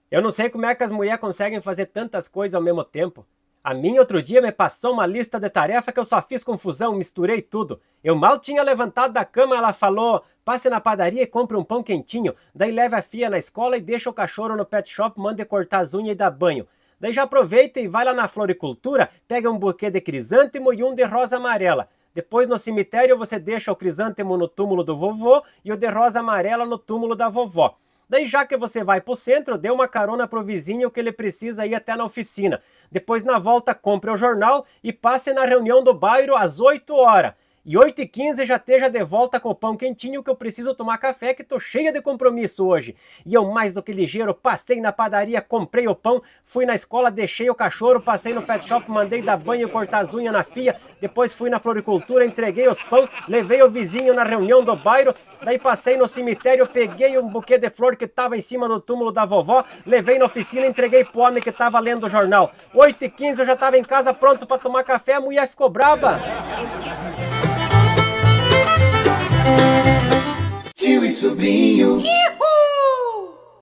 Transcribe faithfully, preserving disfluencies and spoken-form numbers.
Eu não sei como é que as mulheres conseguem fazer tantas coisas ao mesmo tempo. A minha outro dia me passou uma lista de tarefa que eu só fiz confusão, misturei tudo. Eu mal tinha levantado da cama, ela falou, passe na padaria e compre um pão quentinho, daí leve a filha na escola e deixa o cachorro no pet shop, manda cortar as unhas e dar banho. Daí já aproveita e vai lá na floricultura, pega um buquê de crisântemo e um de rosa amarela. Depois no cemitério você deixa o crisântemo no túmulo do vovô e o de rosa amarela no túmulo da vovó. Daí já que você vai pro centro, dê uma carona pro vizinho que ele precisa ir até na oficina. Depois na volta compre o jornal e passe na reunião do bairro às oito horas. E oito e quinze já esteja de volta com o pão quentinho que eu preciso tomar café que tô cheia de compromisso hoje. E eu mais do que ligeiro, passei na padaria, comprei o pão, fui na escola, deixei o cachorro, passei no pet shop, mandei dar banho e cortar as unhas na filha, depois fui na floricultura, entreguei os pão, levei o vizinho na reunião do bairro, daí passei no cemitério, peguei um buquê de flor que tava em cima do túmulo da vovó, levei na oficina, entreguei pro homem que tava lendo o jornal. oito e quinze eu já tava em casa pronto para tomar café, a mulher ficou braba. Tio e sobrinho.